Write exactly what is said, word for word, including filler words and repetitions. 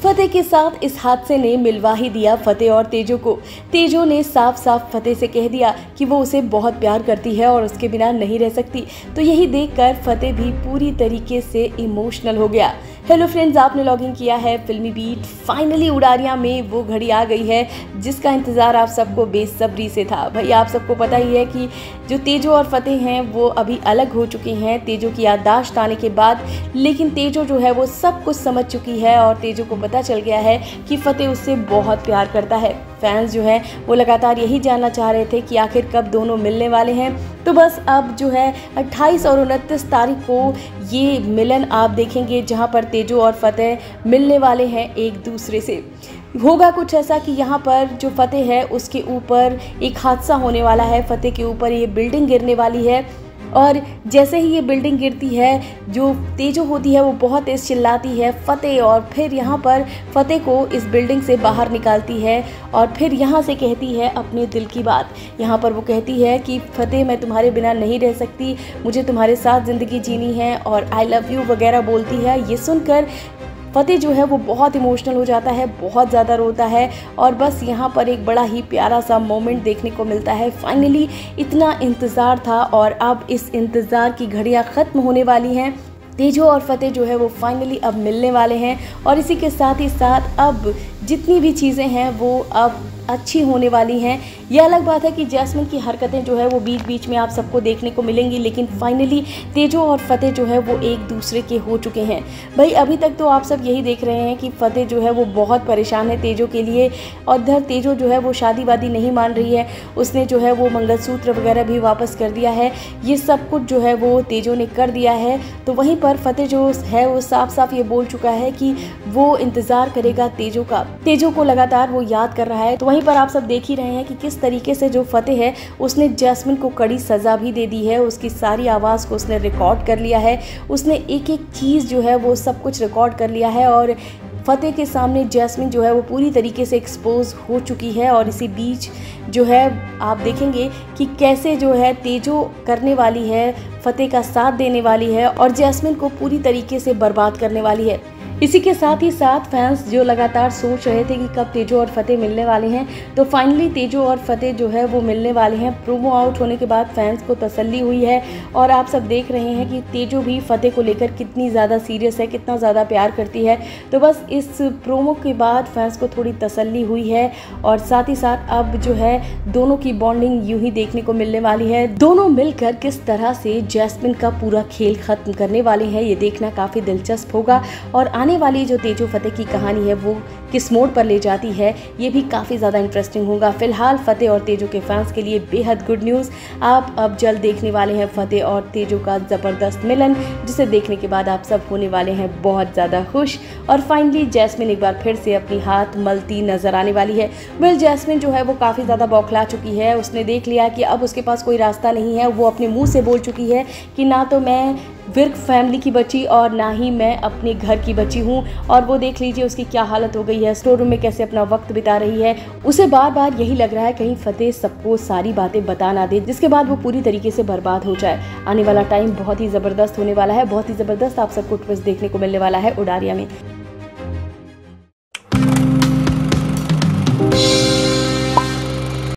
फतेह के साथ इस हादसे ने मिलवा ही दिया फतेह और तेजो को। तेजो ने साफ साफ फतेह से कह दिया कि वो उसे बहुत प्यार करती है और उसके बिना नहीं रह सकती। तो यही देखकर फतेह भी पूरी तरीके से इमोशनल हो गया। हेलो फ्रेंड्स, आपने लॉगिन किया है फिल्मी बीट। फाइनली उड़ारियां में वो घड़ी आ गई है जिसका इंतज़ार आप सबको बेसब्री से था। भाई आप सबको पता ही है कि जो तेजो और फतेह हैं वो अभी अलग हो चुके हैं तेजो की याददाश्त आने के बाद। लेकिन तेजो जो है वो सब कुछ समझ चुकी है और तेजो को पता चल गया है कि फतेह उससे बहुत प्यार करता है। फैंस जो है वो लगातार यही जानना चाह रहे थे कि आखिर कब दोनों मिलने वाले हैं। तो बस अब जो है अट्ठाईस और उनतीस तारीख को ये मिलन आप देखेंगे जहां पर तेजो और फतेह मिलने वाले हैं एक दूसरे से। होगा कुछ ऐसा कि यहाँ पर जो फतेह है उसके ऊपर एक हादसा होने वाला है। फतेह के ऊपर ये बिल्डिंग गिरने वाली है और जैसे ही ये बिल्डिंग गिरती है जो तेजो होती है वो बहुत तेज चिल्लाती है फतेह, और फिर यहाँ पर फतेह को इस बिल्डिंग से बाहर निकालती है और फिर यहाँ से कहती है अपने दिल की बात। यहाँ पर वो कहती है कि फतेह मैं तुम्हारे बिना नहीं रह सकती, मुझे तुम्हारे साथ ज़िंदगी जीनी है और आई लव यू वगैरह बोलती है। ये सुनकर फतेह जो है वो बहुत इमोशनल हो जाता है, बहुत ज़्यादा रोता है और बस यहाँ पर एक बड़ा ही प्यारा सा मोमेंट देखने को मिलता है। फाइनली इतना इंतज़ार था और अब इस इंतज़ार की घड़ियाँ ख़त्म होने वाली हैं। तेजो और फतेह जो है वो फाइनली अब मिलने वाले हैं और इसी के साथ ही साथ अब जितनी भी चीज़ें हैं वो अब अच्छी होने वाली हैं। यह अलग बात है कि जैस्मिन की हरकतें जो है वो बीच बीच में आप सबको देखने को मिलेंगी, लेकिन फाइनली तेजो और फतेह जो है वो एक दूसरे के हो चुके हैं। भाई अभी तक तो आप सब यही देख रहे हैं कि फतेह जो है वो बहुत परेशान है तेजो के लिए और इधर तेजो जो है वो शादी वादी नहीं मान रही है। उसने जो है वो मंगलसूत्र वगैरह भी वापस कर दिया है। ये सब कुछ जो है वो तेजो ने कर दिया है। तो वहीं पर फतेह जो है वो साफ साफ ये बोल चुका है कि वो इंतज़ार करेगा तेजो का। तेजो को लगातार वो याद कर रहा है। तो वहीं पर आप सब देख ही रहे हैं कि किस तरीके से जो फतेह है उसने जैस्मिन को कड़ी सज़ा भी दे दी है। उसकी सारी आवाज़ को उसने रिकॉर्ड कर लिया है। उसने एक एक चीज़ जो है वो सब कुछ रिकॉर्ड कर लिया है और फतेह के सामने जैस्मिन जो है वो पूरी तरीके से एक्सपोज हो चुकी है। और इसी बीच जो है आप देखेंगे कि कैसे जो है तेजो करने वाली है, फतेह का साथ देने वाली है और जैस्मिन को पूरी तरीके से बर्बाद करने वाली है। इसी के साथ ही साथ फैंस जो लगातार सोच रहे थे कि कब तेजो और फतेह मिलने वाले हैं, तो फाइनली तेजो और फतेह जो है वो मिलने वाले हैं। प्रोमो आउट होने के बाद फैंस को तसल्ली हुई है और आप सब देख रहे हैं कि तेजो भी फतेह को लेकर कितनी ज़्यादा सीरियस है, कितना ज़्यादा प्यार करती है। तो बस इस प्रोमो के बाद फैंस को थोड़ी तसल्ली हुई है और साथ ही साथ अब जो है दोनों की बॉन्डिंग यूँ ही देखने को मिलने वाली है। दोनों मिलकर किस तरह से जैस्मिन का पूरा खेल ख़त्म करने वाले हैं ये देखना काफ़ी दिलचस्प होगा और आने वाली जो तेजो फतेह की कहानी है वो किस मोड़ पर ले जाती है ये भी काफ़ी ज़्यादा इंटरेस्टिंग होगा। फिलहाल फतेह और तेजो के फैंस के लिए बेहद गुड न्यूज़, आप अब जल्द देखने वाले हैं फतेह और तेजो का ज़बरदस्त मिलन, जिसे देखने के बाद आप सब होने वाले हैं बहुत ज़्यादा खुश। और फाइनली जैस्मिन एक बार फिर से अपनी हाथ मलती नजर आने वाली है। वेल जैस्मिन जो है वो काफ़ी ज़्यादा बौखला चुकी है। उसने देख लिया कि अब उसके पास कोई रास्ता नहीं है। वो अपने मुँह से बोल चुकी है कि ना तो मैं विर्क फैमिली की बच्ची और ना ही मैं अपने घर की बच्ची हूँ। और वो देख लीजिए उसकी क्या हालत हो गई है, स्टोर रूम में कैसे अपना वक्त बिता रही है। उसे बार बार यही लग रहा है कहीं फतेह सबको सारी बातें बता ना दे जिसके बाद वो पूरी तरीके से बर्बाद हो जाए। आने वाला टाइम बहुत ही ज़बरदस्त होने वाला है, बहुत ही ज़बरदस्त आप सबको ट्विस्ट देखने को मिलने वाला है उड़ारिया में।